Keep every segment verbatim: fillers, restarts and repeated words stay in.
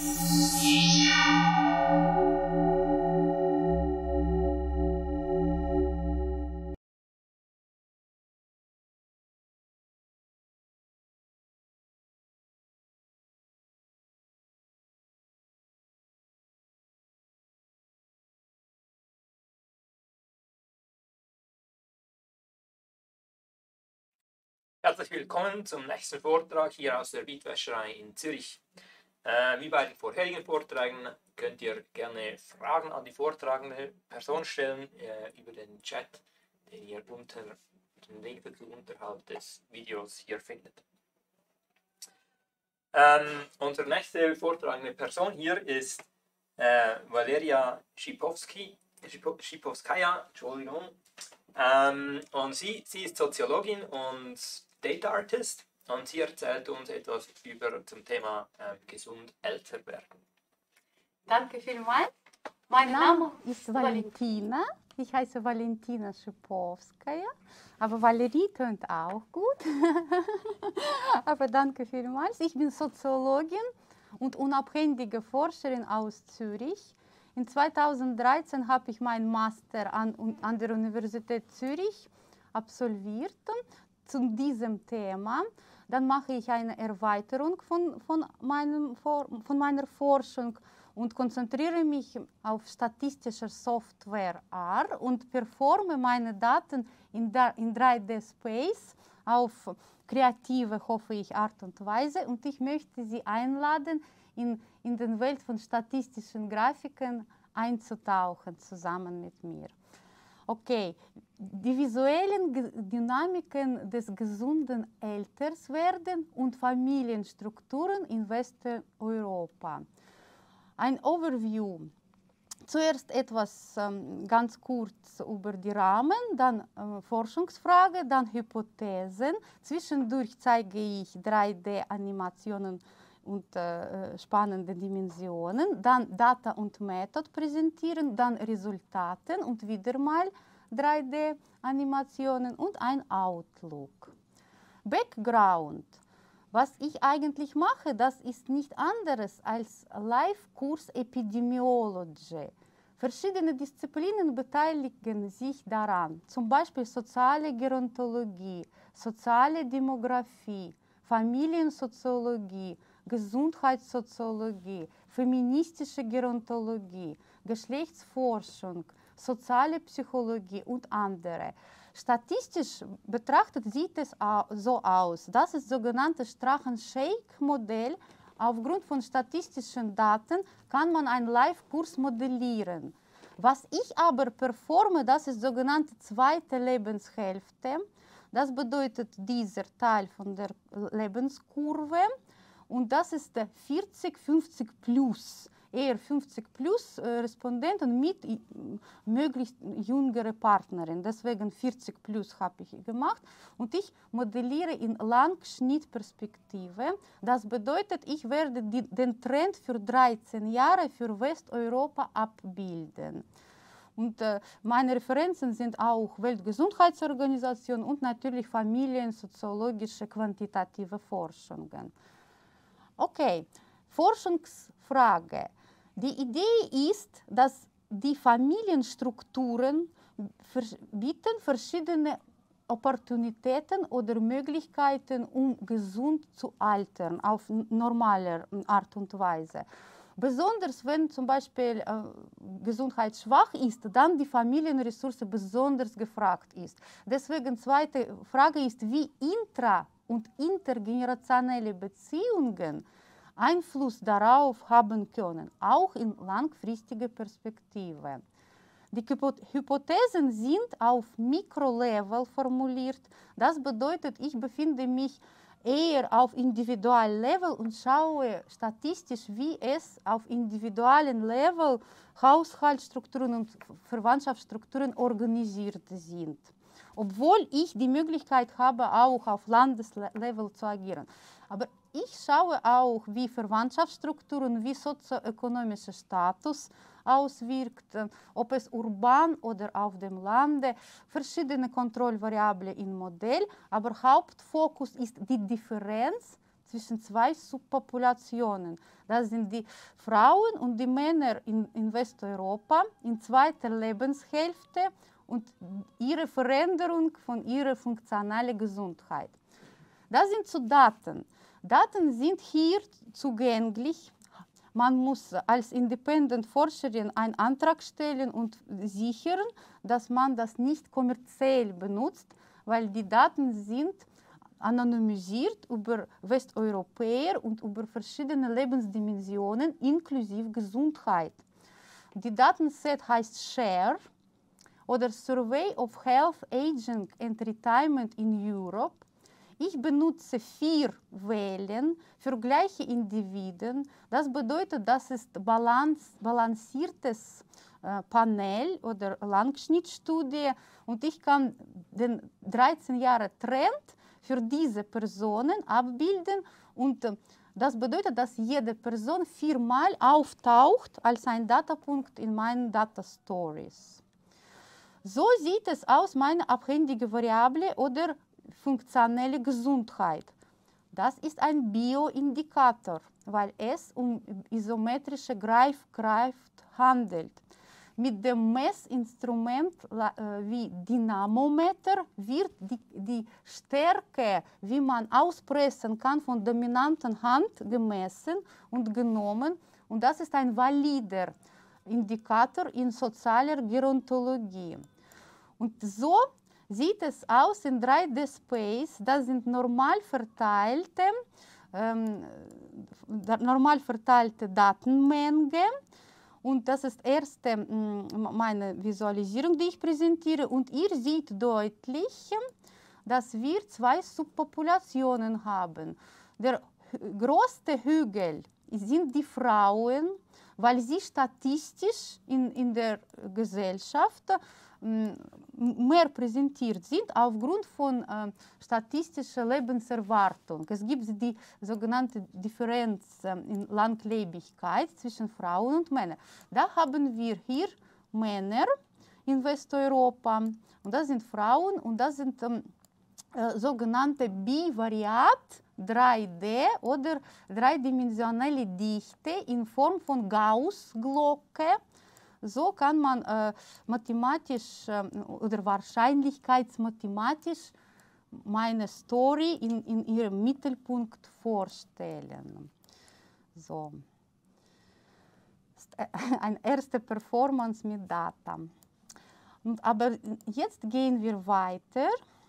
Herzlich willkommen zum nächsten Vortrag hier aus der Beatwäscherei in Zürich. Äh, wie bei den vorherigen Vorträgen könnt ihr gerne Fragen an die vortragende Person stellen äh, über den Chat, den ihr unter dem Link unterhalb des Videos hier findet. Ähm, unsere nächste vortragende Person hier ist äh, Valeria Schipowski, Schipowskaja, Entschuldigung. Ähm, und sie, sie ist Soziologin und Data Artist und sie erzählt uns etwas über zum Thema äh, gesund älter werden. Danke vielmals. Mein Name ist Valentina. Ich heiße Valentina Schipowskaja, aber Valerie tönt auch gut. Aber danke vielmals. Ich bin Soziologin und unabhängige Forscherin aus Zürich. In zweitausenddreizehn habe ich meinen Master an, an der Universität Zürich absolviert zu diesem Thema. Dann mache ich eine Erweiterung von, von, meinem, von meiner Forschung und konzentriere mich auf statistische Software R und performe meine Daten in, der, in drei D Space auf kreative, hoffe ich, Art und Weise. Und ich möchte Sie einladen, in, in den Welt von statistischen Grafiken einzutauchen, zusammen mit mir. Okay, die visuellen Dynamiken des gesunden Älterswerden und Familienstrukturen in Westeuropa. Ein Overview. Zuerst etwas ähm, ganz kurz über die Rahmen, dann äh, Forschungsfrage, dann Hypothesen. Zwischendurch zeige ich drei D-Animationen und äh, spannende Dimensionen, dann Data und Method präsentieren, dann Resultaten und wieder mal drei D-Animationen und ein Outlook. Background. Was ich eigentlich mache, das ist nicht anderes als Live-Kurs Epidemiology. Verschiedene Disziplinen beteiligen sich daran, zum Beispiel soziale Gerontologie, soziale Demografie, Familiensoziologie, Gesundheitssoziologie, feministische Gerontologie, Geschlechtsforschung, soziale Psychologie und andere. Statistisch betrachtet sieht es so aus. Das ist das sogenannte Strachan-Shake-Modell. Aufgrund von statistischen Daten kann man einen Live-Kurs modellieren. Was ich aber performe, das ist sogenannte zweite Lebenshälfte. Das bedeutet dieser Teil von der Lebenskurve. Und das ist der vierzig fünfzig plus, eher fünfzig plus äh, Respondenten mit äh, möglichst jüngere Partnerin. Deswegen vierzig plus habe ich gemacht. Und ich modelliere in Langschnittperspektive. Das bedeutet, ich werde die, den Trend für dreizehn Jahre für Westeuropa abbilden. Und äh, meine Referenzen sind auch Weltgesundheitsorganisation und natürlich familiensoziologische quantitative Forschungen. Okay, Forschungsfrage. Die Idee ist, dass die Familienstrukturen bieten verschiedene Opportunitäten oder Möglichkeiten, um gesund zu altern, auf normale Art und Weise. Besonders wenn zum Beispiel äh, Gesundheit schwach ist, dann die Familienressource besonders gefragt ist. Deswegen zweite Frage ist, wie intra- und intergenerationelle Beziehungen Einfluss darauf haben können, auch in langfristiger Perspektive. Die Hypothesen sind auf Mikrolevel formuliert. Das bedeutet, ich befinde mich eher auf Individuallevel und schaue statistisch, wie es auf individuellen Level Haushaltsstrukturen und Verwandtschaftsstrukturen organisiert sind. Obwohl ich die Möglichkeit habe, auch auf Landeslevel zu agieren. Aber ich schaue auch, wie Verwandtschaftsstrukturen, wie sozioökonomischer Status auswirkt, ob es urban oder auf dem Lande, verschiedene Kontrollvariablen im Modell, aber Hauptfokus ist die Differenz zwischen zwei Subpopulationen. Das sind die Frauen und die Männer in, in Westeuropa in zweiter Lebenshälfte und ihre Veränderung von ihrer funktionalen Gesundheit. Das sind so Daten. Daten sind hier zugänglich. Man muss als Independent-Forscherin einen Antrag stellen und sichern, dass man das nicht kommerziell benutzt, weil die Daten sind anonymisiert über Westeuropäer und über verschiedene Lebensdimensionen inklusive Gesundheit. Die Datenset heißt SHARE oder Survey of Health, Aging and Retirement in Europe. Ich benutze vier Wellen für gleiche Individuen. Das bedeutet, das ist balance, balanciertes äh, Panel oder Langschnittstudie und ich kann den dreizehn Jahre Trend für diese Personen abbilden und äh, das bedeutet, dass jede Person viermal auftaucht als ein Datapunkt in meinen Data Stories. So sieht es aus, meine abhängige Variable oder funktionelle Gesundheit. Das ist ein Bioindikator, weil es um isometrische Greifkraft handelt. Mit dem Messinstrument äh, wie Dynamometer wird die, die Stärke, wie man auspressen kann, von dominanter Hand gemessen und genommen. Und das ist ein valider Indikator in sozialer Gerontologie. Und so sieht es aus in drei D Space. Das sind normal verteilte, ähm, normal verteilte Datenmenge. Und das ist erste meine Visualisierung, die ich präsentiere. Und ihr seht deutlich, dass wir zwei Subpopulationen haben. Der größte Hügel sind die Frauen, weil sie statistisch in, in der Gesellschaft mehr präsentiert sind aufgrund von äh, statistischer Lebenserwartung. Es gibt die sogenannte Differenz äh, in Langlebigkeit zwischen Frauen und Männern. Da haben wir hier Männer in Westeuropa und das sind Frauen und das sind ähm, äh, sogenannte Bivariat drei D oder dreidimensionale Dichte in Form von Gauss-Glocke. So kann man äh, mathematisch äh, oder wahrscheinlichkeitsmathematisch meine Story in, in ihrem Mittelpunkt vorstellen. So. Eine erste Performance mit Data. Und, aber jetzt gehen wir weiter.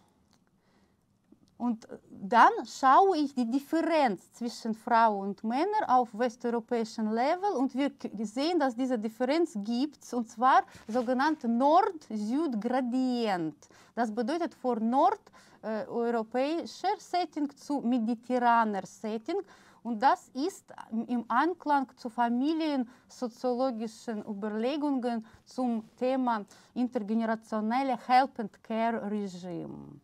Und dann schaue ich die Differenz zwischen Frauen und Männern auf westeuropäischem Level und wir sehen, dass diese Differenz gibt, und zwar sogenannte Nord-Süd-Gradient. Das bedeutet von nordeuropäischer Setting zu mediterraner Setting und das ist im Anklang zu familiensoziologischen Überlegungen zum Thema intergenerationelle Help and Care Regime.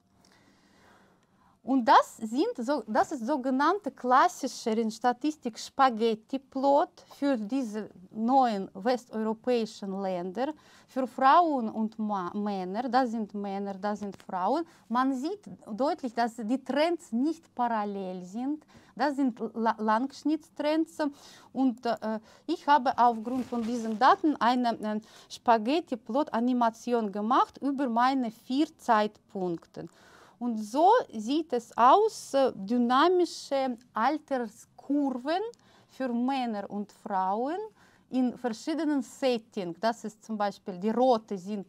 Und das, sind so, das ist sogenannte klassische in Statistik Spaghetti-Plot für diese neuen westeuropäischen Länder, für Frauen und Ma Männer, das sind Männer, das sind Frauen. Man sieht deutlich, dass die Trends nicht parallel sind, das sind La Langschnittstrends und äh, ich habe aufgrund von diesen Daten eine äh, Spaghetti-Plot-Animation gemacht über meine vier Zeitpunkte. Und so sieht es aus, dynamische Alterskurven für Männer und Frauen in verschiedenen Settings. Das ist zum Beispiel, die rote sind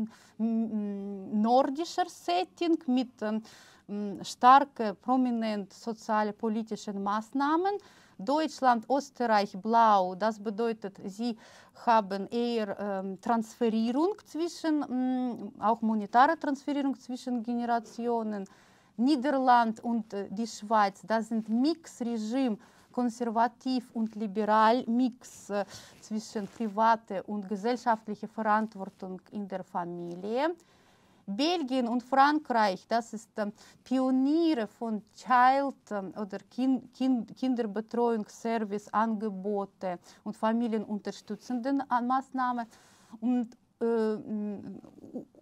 nordischer Setting mit ähm, starke, prominent soziale, politischen Maßnahmen. Deutschland, Österreich, blau, das bedeutet, sie haben eher ähm, Transferierung zwischen, ähm, auch monetäre Transferierung zwischen Generationen. Niederland und äh, die Schweiz, das sind Mixregime, konservativ und liberal, Mix äh, zwischen private und gesellschaftliche Verantwortung in der Familie. Belgien und Frankreich, das ist ähm, Pioniere von Child- ähm, oder kind, kind, Kinderbetreuungsservice, Angebote und familienunterstützenden Maßnahmen. Und äh,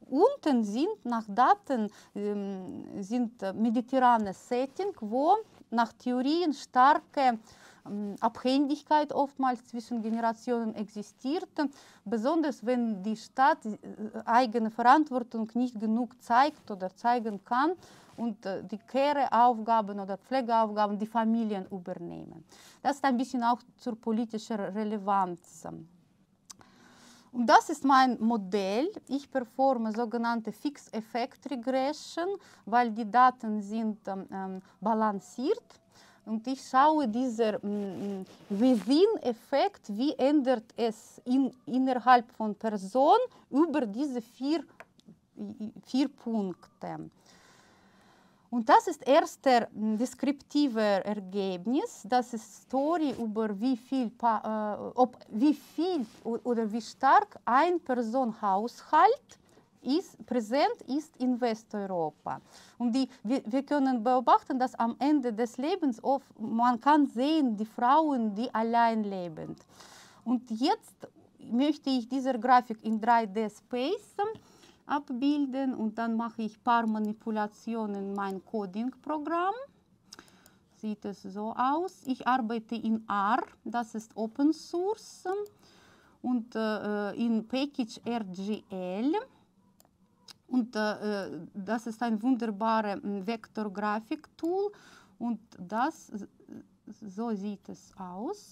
unten sind nach Daten äh, sind äh, mediterrane Setting, wo nach Theorien starke ähm, Abhängigkeit oftmals zwischen Generationen existiert, besonders wenn die Stadt äh, eigene Verantwortung nicht genug zeigt oder zeigen kann und äh, die Care-Aufgaben oder Pflegeaufgaben die Familien übernehmen. Das ist ein bisschen auch zur politischen Relevanz. Und das ist mein Modell. Ich performe sogenannte Fixed-Effect-Regression, weil die Daten sind ähm, balanciert. Und ich schaue dieser ähm, Within-Effekt, wie ändert es in, innerhalb von Person über diese vier, vier Punkte. Und das ist erste deskriptive Ergebnis, das ist Story über wie viel, äh, ob, wie viel oder wie stark ein Personenhaushalt ist, präsent ist in Westeuropa. Und die, wir, wir können beobachten, dass am Ende des Lebens oft, man kann sehen, die Frauen, die allein leben. Und jetzt möchte ich diese Grafik in drei D Space abbilden und dann mache ich ein paar Manipulationen in mein Coding-Programm. Sieht es so aus. Ich arbeite in R, das ist Open Source, und äh, in Package R G L. Und äh, das ist ein wunderbares Vektorgrafik-Tool und das, so sieht es aus.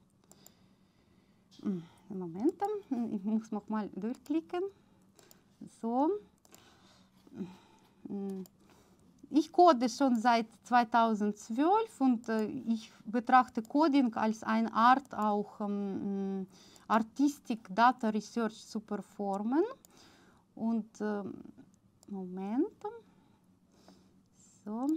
Moment, ich muss noch mal durchklicken. So. Ich code schon seit zweitausendzwölf und äh, ich betrachte Coding als eine Art, auch ähm, Artistic Data Research zu performen. Und äh, Moment. So.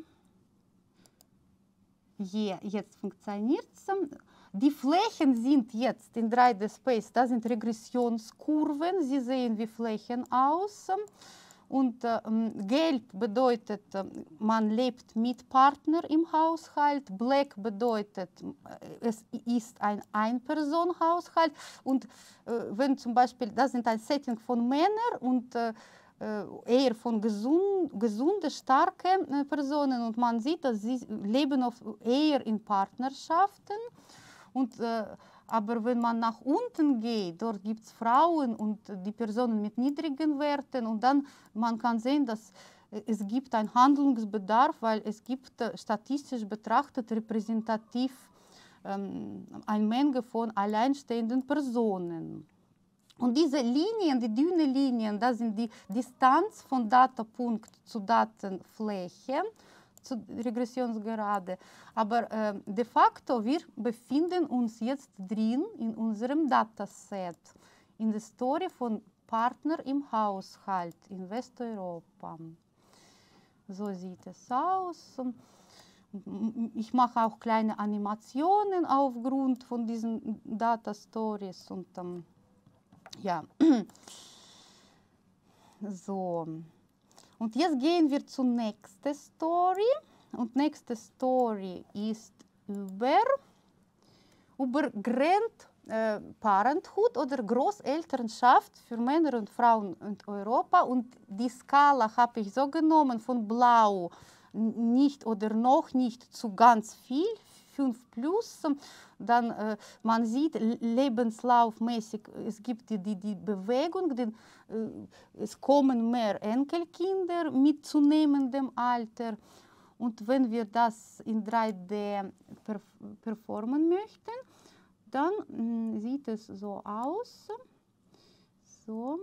Yeah, jetzt funktioniert es. Die Flächen sind jetzt in drei D Space, das sind Regressionskurven, sie sehen wie Flächen aus. Und äh, gelb bedeutet, man lebt mit Partner im Haushalt, black bedeutet, es ist ein Ein-Personen-Haushalt. Und äh, wenn zum Beispiel, das sind ein Setting von Männern und äh, eher von gesund, gesunde, starke äh, Personen und man sieht, dass sie leben oft eher in Partnerschaften. Und, äh, aber wenn man nach unten geht, dort gibt es Frauen und die Personen mit niedrigen Werten und dann man kann sehen, dass es gibt einen Handlungsbedarf, weil es gibt äh, statistisch betrachtet repräsentativ ähm, eine Menge von alleinstehenden Personen. Und diese Linien, die dünnen Linien, das sind die Distanz von Datapunkt zu Datenfläche, zur Regressionsgerade. Aber äh, de facto, wir befinden uns jetzt drin in unserem Dataset, in der Story von Partner im Haushalt in Westeuropa. So sieht es aus. Ich mache auch kleine Animationen aufgrund von diesen Data Stories und ähm, ja, so. Und jetzt gehen wir zur nächsten Story. Und nächste Story ist über, über Grand äh, Parenthood oder Großelternschaft für Männer und Frauen in Europa. Und die Skala habe ich so genommen von blau, nicht oder noch nicht zu ganz viel, fünf plus. Dann äh, man sieht lebenslaufmäßig, es gibt die, die, die Bewegung, denn, äh, es kommen mehr Enkelkinder mit zunehmendem Alter. Und wenn wir das in drei D perf performen möchten, dann mh, sieht es so aus. So.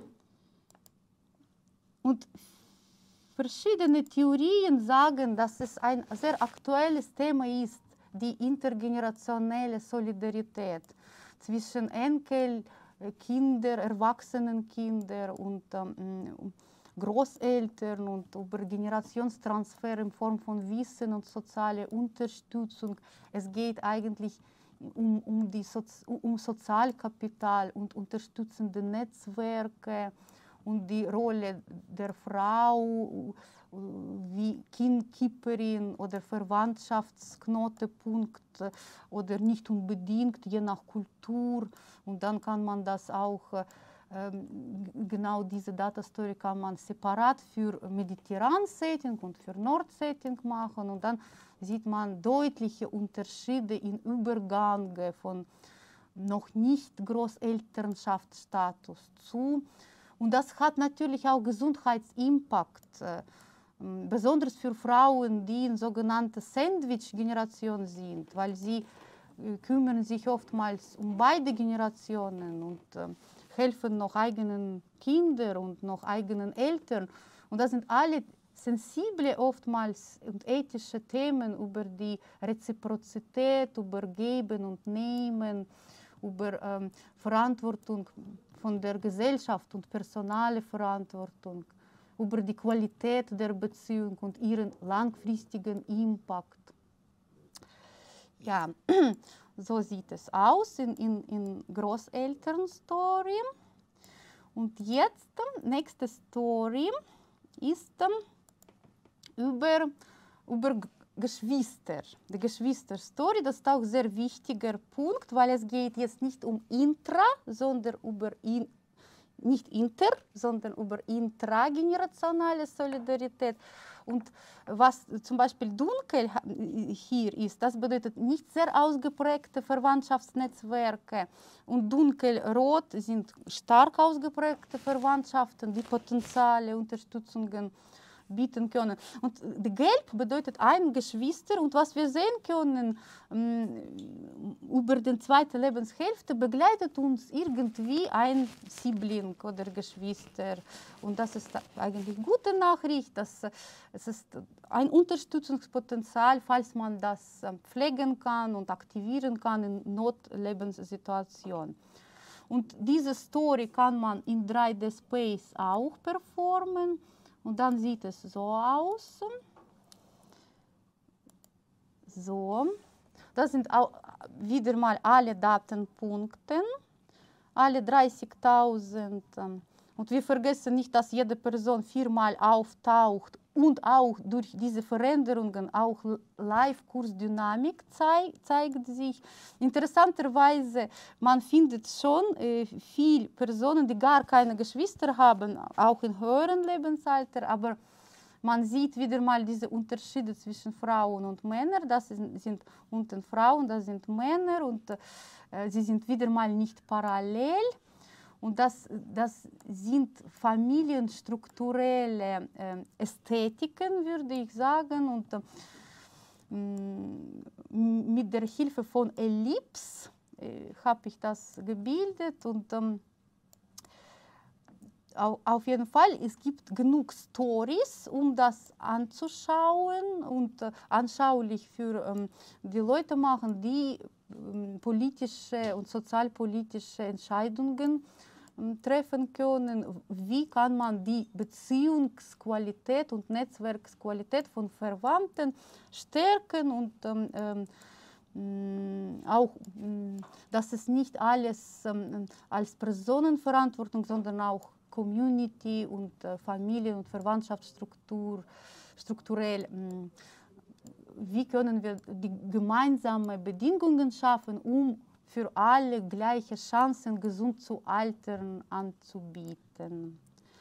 Und verschiedene Theorien sagen, dass es ein sehr aktuelles Thema ist, die intergenerationelle Solidarität zwischen Enkel, Kinder, Erwachsenenkinder und ähm, Großeltern und über Generationstransfer in Form von Wissen und soziale Unterstützung. Es geht eigentlich um, um, die Sozi um Sozialkapital und unterstützende Netzwerke und die Rolle der Frau wie Kindkipperin oder Verwandtschaftsknotenpunkt oder nicht unbedingt, je nach Kultur. Und dann kann man das auch Genau diese Data Story kann man separat für mediterranes Setting und für Nord-Setting machen und dann sieht man deutliche Unterschiede im Übergang von noch nicht Großelternschaftsstatus zu. Und das hat natürlich auch Gesundheitsimpact, äh, besonders für Frauen, die in sogenannter Sandwich-Generation sind, weil sie äh, kümmern sich oftmals um beide Generationen und äh, helfen noch eigenen Kindern und noch eigenen Eltern. Und das sind alle sensible oftmals und ethische Themen über die Reziprozität, über Geben und Nehmen, über ähm, Verantwortung von der Gesellschaft und personale Verantwortung, über die Qualität der Beziehung und ihren langfristigen Impact. Ja, so sieht es aus in, in, in Großelternstory. Und jetzt, nächste Story ist über, über Geschwister. Die Geschwisterstory, das ist auch ein sehr wichtiger Punkt, weil es geht jetzt nicht um intra, sondern über in, nicht inter, sondern über intragenerationale Solidarität. Und was zum Beispiel dunkel hier ist, das bedeutet nicht sehr ausgeprägte Verwandtschaftsnetzwerke. Und dunkelrot sind stark ausgeprägte Verwandtschaften, die potenzielle Unterstützungen bieten können. Und gelb bedeutet ein Geschwister und was wir sehen können, über die zweite Lebenshälfte begleitet uns irgendwie ein Sibling oder Geschwister. Und das ist eigentlich eine gute Nachricht, dass es ist ein Unterstützungspotenzial, falls man das pflegen kann und aktivieren kann in Notlebenssituationen. Und diese Story kann man in drei D Space auch performen. Und dann sieht es so aus. So. Das sind auch wieder mal alle Datenpunkte, alle dreißigtausend. Und wir vergessen nicht, dass jede Person viermal auftaucht und auch durch diese Veränderungen auch Live-Kursdynamik zei zeigt sich. Interessanterweise, man findet schon äh, viele Personen, die gar keine Geschwister haben, auch im höheren Lebensalter, aber man sieht wieder mal diese Unterschiede zwischen Frauen und Männern. Das sind, sind unten Frauen, das sind Männer und äh, sie sind wieder mal nicht parallel. Und das, das sind familienstrukturelle äh, Ästhetiken, würde ich sagen. Und äh, mit der Hilfe von Ellipse äh, habe ich das gebildet. Und ähm, auf, auf jeden Fall, es gibt genug Stories, um das anzuschauen und äh, anschaulich für ähm, die Leute machen, die ähm, politische und sozialpolitische Entscheidungen treffen können, wie kann man die Beziehungsqualität und Netzwerksqualität von Verwandten stärken und ähm, ähm, auch, dass es nicht alles ähm, als Personenverantwortung, sondern auch Community und äh, Familien- und Verwandtschaftsstruktur, strukturell, ähm, wie können wir die gemeinsamen Bedingungen schaffen, um für alle gleiche Chancen, gesund zu altern, anzubieten.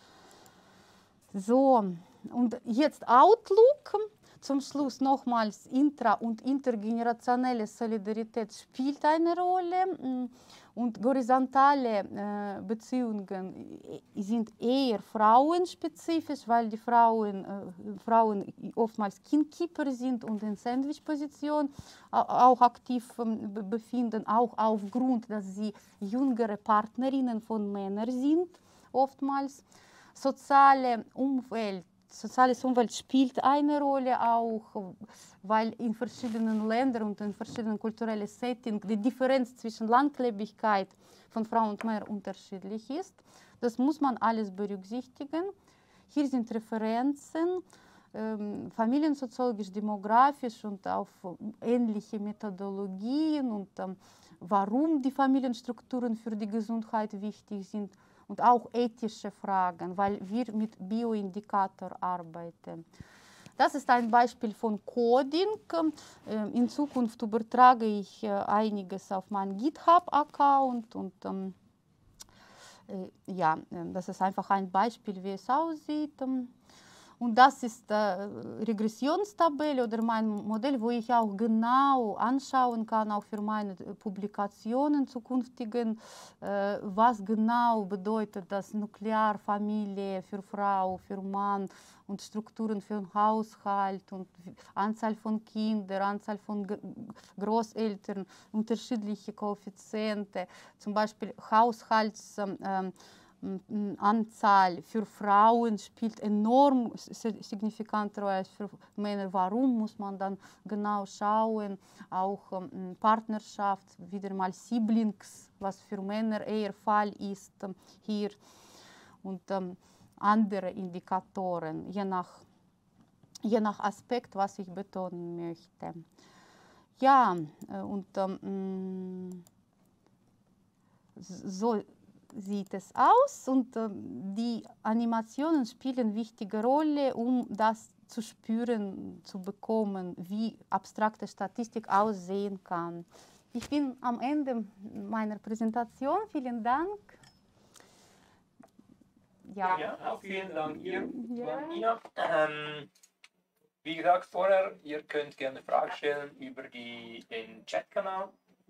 So, und jetzt Outlook. Zum Schluss nochmals, intra- und intergenerationelle Solidarität spielt eine Rolle. Und horizontale äh, Beziehungen sind eher frauenspezifisch, weil die Frauen, äh, Frauen oftmals Kindkeeper sind und in Sandwich-Position auch aktiv ähm, befinden, auch aufgrund, dass sie jüngere Partnerinnen von Männern sind, oftmals. Soziale Umwelt. Soziales Umfeld spielt eine Rolle auch, weil in verschiedenen Ländern und in verschiedenen kulturellen Settings die Differenz zwischen Langlebigkeit von Frauen und Männern unterschiedlich ist. Das muss man alles berücksichtigen. Hier sind Referenzen, ähm, familiensoziologisch, demografisch und auf ähnliche Methodologien und ähm, warum die Familienstrukturen für die Gesundheit wichtig sind. Und auch ethische Fragen, weil wir mit Bioindikator arbeiten. Das ist ein Beispiel von Coding. In Zukunft übertrage ich einiges auf meinen GitHub-Account und Äh, ja, ähm, das ist einfach ein Beispiel, wie es aussieht. ähm. Und das ist äh, Regressionstabelle oder mein Modell, wo ich auch genau anschauen kann, auch für meine äh, Publikationen zukünftigen, äh, was genau bedeutet das Nuklearfamilie für Frau, für Mann und Strukturen für den Haushalt und wie- Anzahl von Kindern, Anzahl von G- Großeltern, unterschiedliche Koeffiziente, zum Beispiel Haushalts... Ähm, ähm, m, Anzahl für Frauen spielt enorm si- signifikante Rolle als für Männer. Warum muss man dann genau schauen? Auch ähm, Partnerschaft, wieder mal Siblings, was für Männer eher Fall ist ähm, hier. Und ähm, andere Indikatoren, je nach, je nach Aspekt, was ich betonen möchte. Ja, äh, und ähm, so sieht es aus und äh, die Animationen spielen eine wichtige Rolle, um das zu spüren, zu bekommen, wie abstrakte Statistik aussehen kann. Ich bin am Ende meiner Präsentation. Vielen Dank. Ja, Ja, auch vielen Dank ihr, Ja. Ina. Ähm, wie gesagt vorher, ihr könnt gerne Fragen stellen über die, den Chatkanal.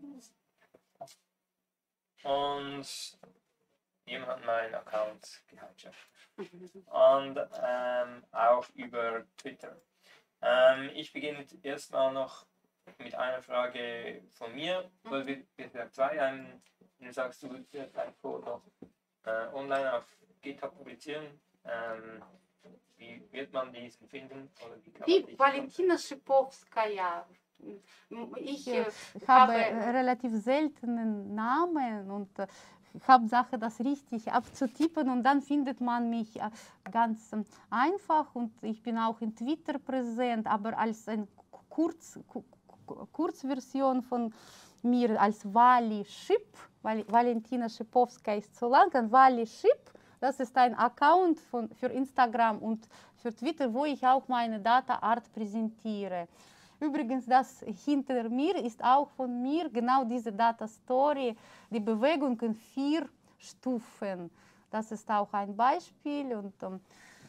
Und jemand hat meinen Account gehijackt. Und ähm, auch über Twitter. Ähm, ich beginne erstmal noch mit einer Frage von mir, weil wir, wir zwei einen, du sagst, du willst dein Code noch äh, online auf GitHub publizieren. Ähm, wie wird man diesen finden? Oder wie kann man Die dich Valentina Schipowskaja. Ich Ich äh, habe habe relativ seltenen Namen und äh, Hauptsache das richtig abzutippen und dann findet man mich äh, ganz ähm, einfach und ich bin auch in Twitter präsent, aber als eine Kurz, Ku- Ku- Kurzversion von mir als Wally Schip, weil Valentina Schipowska ist so lang, und Wally Schip, das ist ein Account von, für Instagram und für Twitter, wo ich auch meine Data Art präsentiere. Übrigens, das hinter mir ist auch von mir genau diese Data Story, die Bewegung in vier Stufen. Das ist auch ein Beispiel und ähm,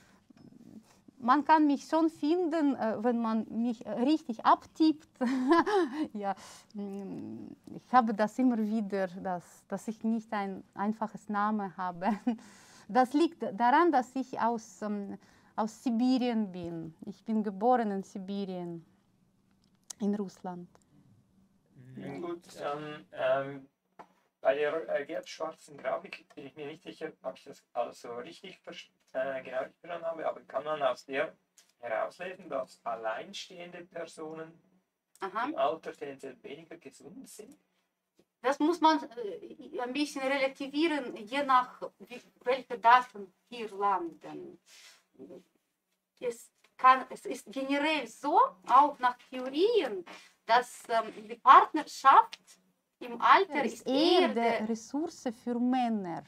man kann mich schon finden, äh, wenn man mich äh, richtig abtippt. Ja, mm, ich habe das immer wieder, dass, dass ich nicht ein einfaches Name habe. Das liegt daran, dass ich aus, ähm, aus Sibirien bin. Ich bin geboren in Sibirien. In Russland. Ja. Gut, dann ähm, bei der äh, gelb-schwarzen Grafik bin ich mir nicht sicher, ob ich das alles so richtig äh, genau verstanden habe, aber kann man aus der herauslesen, dass alleinstehende Personen aha, im Alter tendenziell weniger gesund sind? das muss man äh, ein bisschen relativieren, je nach wie, welche Daten hier landen. Es, kann, es ist generell so, auch nach Theorien, dass ähm, die Partnerschaft im Alter ist ist eher eher die der, Ressource für Männer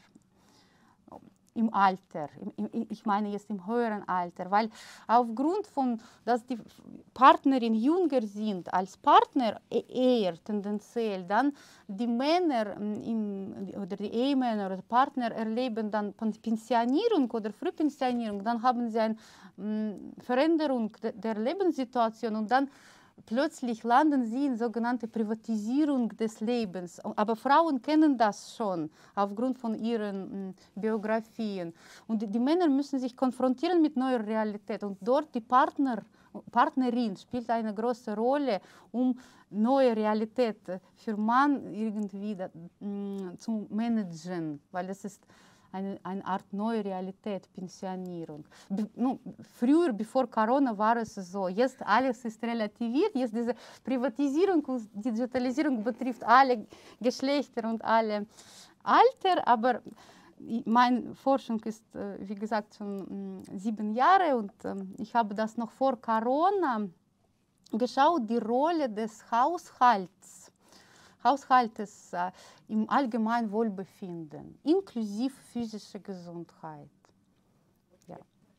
im Alter, im, im, ich meine jetzt im höheren Alter, weil aufgrund von, dass die Partnerin jünger sind als Partner e- eher tendenziell, dann die Männer ähm, im, oder die Ehemänner oder Partner erleben dann Pen- Pensionierung oder Frühpensionierung, dann haben sie eine ähm, Veränderung de, der Lebenssituation und dann plötzlich landen sie in sogenannte Privatisierung des Lebens. Aber Frauen kennen das schon aufgrund von ihren mh, Biografien. Und die, die Männer müssen sich konfrontieren mit neuer Realität. Und dort die Partner, Partnerin spielt eine große Rolle, um neue Realität für Mann irgendwie da, mh, zu managen. Weil das ist eine, eine Art neue Realität, Pensionierung. Be, no, früher, bevor Corona, war es so. Jetzt alles ist relativiert. Jetzt diese Privatisierung und Digitalisierung betrifft alle Geschlechter und alle Alter. Aber meine Forschung ist, wie gesagt, schon sieben Jahre und ich habe das noch vor Corona geschaut, die Rolle des Haushalts. Haushaltes äh, im allgemeinen Wohlbefinden, inklusive physischer Gesundheit. Ja.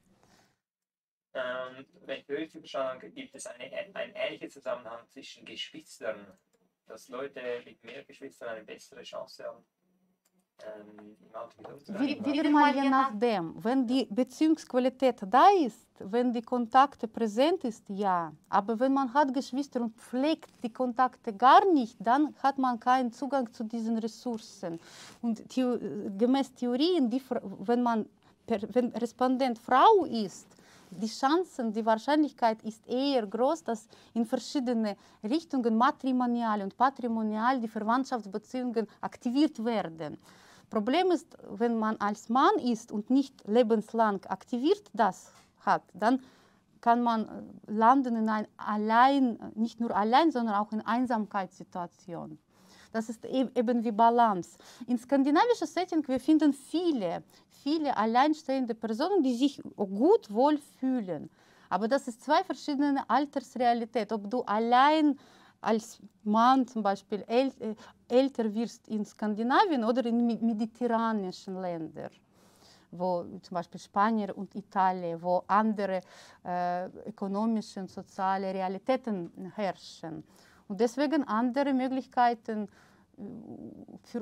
Ähm, wenn ich richtig verstanden habe, gibt es eine, einen ähnlichen Zusammenhang zwischen Geschwistern, dass Leute mit mehr Geschwistern eine bessere Chance haben? ähm, im Alter wieder Wie- umzugehen. Wieder mal je nachdem. Wenn die Beziehungsqualität da ist, wenn die Kontakte präsent ist, ja. Aber wenn man hat Geschwister und pflegt die Kontakte gar nicht, dann hat man keinen Zugang zu diesen Ressourcen. Und theo gemäß Theorien, die, wenn man per, wenn Respondent Frau ist, die Chancen, die Wahrscheinlichkeit ist eher groß, dass in verschiedene Richtungen, matrimonial und patrimonial, die Verwandtschaftsbeziehungen aktiviert werden. Problem ist, wenn man als Mann ist und nicht lebenslang aktiviert das hat, dann kann man landen in ein allein, nicht nur allein, sondern auch in Einsamkeitssituation. Das ist eben wie Balance. In skandinavischen Setting wir finden viele, viele alleinstehende Personen, die sich gut wohlfühlen. Aber das ist zwei verschiedene Altersrealitäten. Ob du allein als Mann zum Beispiel äl älter wirst in Skandinavien oder in mediterranischen Ländern, wo zum Beispiel Spanien und Italien, wo andere äh, ökonomische und soziale Realitäten herrschen. Und deswegen andere Möglichkeiten für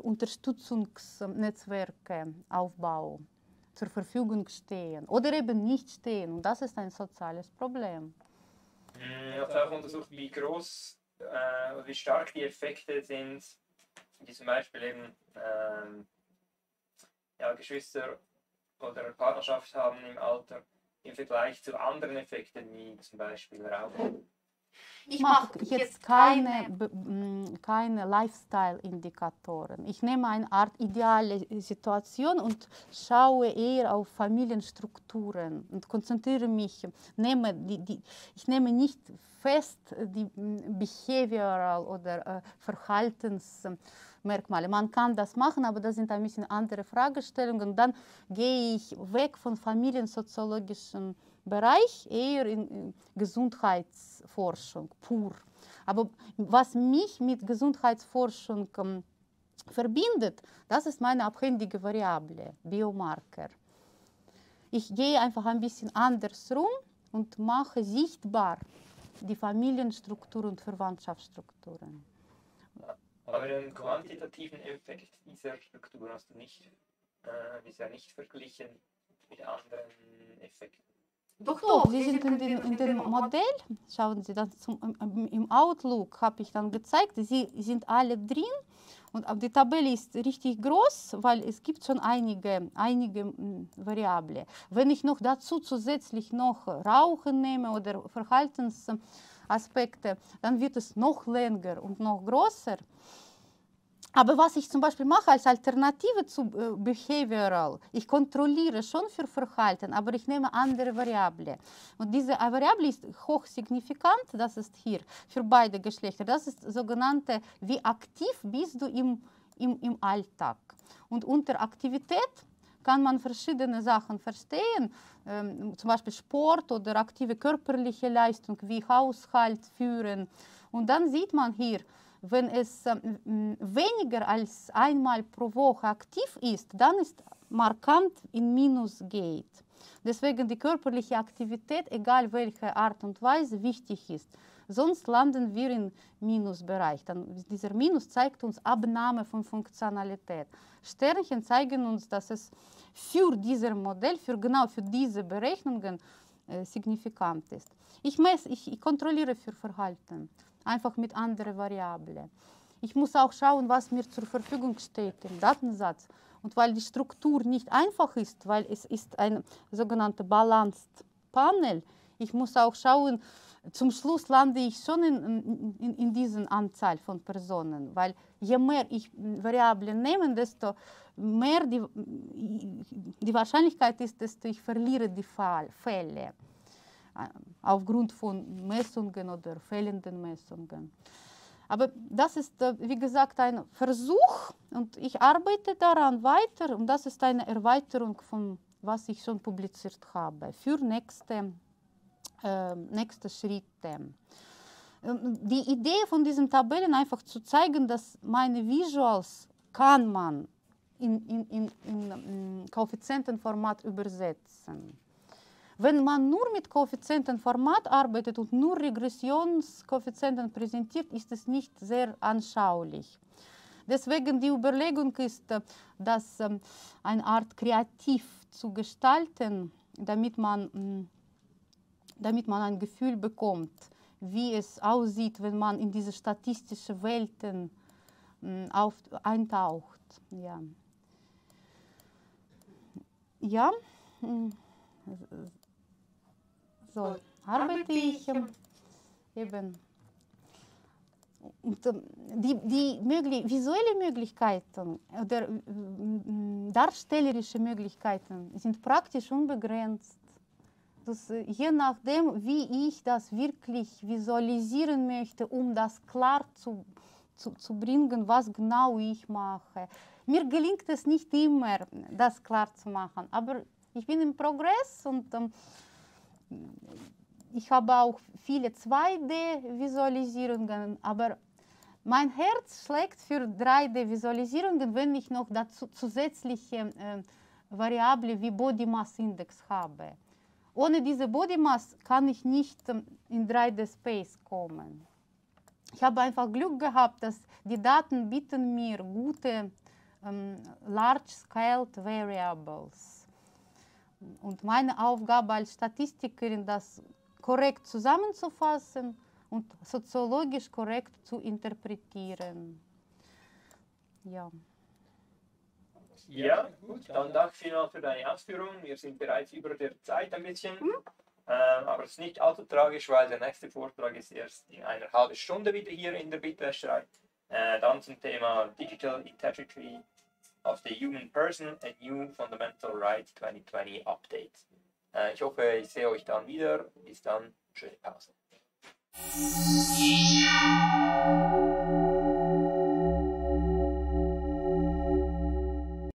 Unterstützungsnetzwerke Aufbau zur Verfügung stehen oder eben nicht stehen. Und das ist ein soziales Problem. Ihr habt auch untersucht, wie groß äh, oder wie stark die Effekte sind, die zum Beispiel eben ähm, ja, Geschwister oder Partnerschaft haben im Alter im Vergleich zu anderen Effekten wie zum Beispiel Rauchen. Ich mache jetzt keine, keine Lifestyle-Indikatoren. Ich nehme eine Art ideale Situation und schaue eher auf Familienstrukturen und konzentriere mich. Nehme die, die, ich nehme nicht fest die Behavioral oder äh, Verhaltensmerkmale. Man kann das machen, aber das sind ein bisschen andere Fragestellungen. Dann gehe ich weg von familiensoziologischen Bereich, eher in Gesundheitsforschung pur. Aber was mich mit Gesundheitsforschung ähm, verbindet, das ist meine abhängige Variable, Biomarker. Ich gehe einfach ein bisschen andersrum und mache sichtbar die Familienstruktur und Verwandtschaftsstrukturen. Aber den quantitativen Effekt dieser Struktur hast du nicht, äh, bisher nicht verglichen mit anderen Effekten. Doch, Doch, doch, Sie sind in, den, in dem Modell, schauen Sie, das zum, im Outlook habe ich dann gezeigt, Sie sind alle drin und die Tabelle ist richtig groß, weil es gibt schon einige, einige Variablen. Wenn ich noch dazu zusätzlich noch Rauchen nehme oder Verhaltensaspekte, dann wird es noch länger und noch größer. Aber was ich zum Beispiel mache als Alternative zu äh, Behavioral, ich kontrolliere schon für Verhalten, aber ich nehme andere Variablen. Und diese Variable ist hochsignifikant, das ist hier für beide Geschlechter. Das ist sogenannte, wie aktiv bist du im, im, im Alltag. Und unter Aktivität kann man verschiedene Sachen verstehen, ähm, zum Beispiel Sport oder aktive körperliche Leistung wie Haushalt führen. Und dann sieht man hier, wenn es äh, weniger als einmal pro Woche aktiv ist, dann ist markant in Minus geht. Deswegen die körperliche Aktivität, egal welche Art und Weise, wichtig ist. Sonst landen wir im Minusbereich. Dann, dieser Minus zeigt uns Abnahme von Funktionalität. Sternchen zeigen uns, dass es für dieses Modell, für genau für diese Berechnungen äh, signifikant ist. Ich, messe, ich, ich kontrolliere für Verhalten. Einfach mit anderen Variablen. Ich muss auch schauen, was mir zur Verfügung steht im Datensatz. Und weil die Struktur nicht einfach ist, weil es ist ein sogenannter Balanced Panel, ich muss auch schauen, zum Schluss lande ich schon in, in, in diesen Anzahl von Personen, weil je mehr ich Variablen nehme, desto mehr die, die Wahrscheinlichkeit ist, dass ich verliere die Fall, Fälle. Aufgrund von Messungen oder fehlenden Messungen. Aber das ist, wie gesagt, ein Versuch und ich arbeite daran weiter und das ist eine Erweiterung von, was ich schon publiziert habe, für nächste, äh, nächste Schritte. Die Idee von diesen Tabellen einfach zu zeigen, dass meine Visuals kann man in, in, in, in, in Koeffizientenformat übersetzen. Wenn man nur mit Koeffizientenformat arbeitet und nur Regressionskoeffizienten präsentiert, ist es nicht sehr anschaulich. Deswegen die Überlegung ist, äh, das ähm, eine Art kreativ zu gestalten, damit man, mh, damit man ein Gefühl bekommt, wie es aussieht, wenn man in diese statistische Welten mh, auf, eintaucht. Ja, ja mh, so arbeite ich ähm, eben. Und, ähm, die, die möglich, visuelle Möglichkeiten oder äh, darstellerische Möglichkeiten sind praktisch unbegrenzt. Das, äh, je nachdem, wie ich das wirklich visualisieren möchte, um das klar zu, zu, zu bringen, was genau ich mache. Mir gelingt es nicht immer, das klar zu machen, aber ich bin im Progress und ähm, ich habe auch viele zwei D-Visualisierungen, aber mein Herz schlägt für drei D-Visualisierungen, wenn ich noch dazu zusätzliche äh, Variable wie Body Mass Index habe. Ohne diese Body Mass kann ich nicht ähm, in drei D-Space kommen. Ich habe einfach Glück gehabt, dass die Daten bieten mir gute ähm, Large-Scaled Variables. Und meine Aufgabe als Statistikerin, das korrekt zusammenzufassen und soziologisch korrekt zu interpretieren. Ja. Ja, gut, dann danke vielmals für deine Ausführungen. Wir sind bereits über der Zeit ein bisschen, Mhm. ähm, aber es ist nicht allzu tragisch, weil der nächste Vortrag ist erst in einer halben Stunde wieder hier in der Bitwäscherei. Äh, dann zum Thema Digital Integrity of the Human Person, a New Fundamental Right zwanzig zwanzig Update. Äh, ich hoffe, ich sehe euch dann wieder. Bis dann, schöne Pause.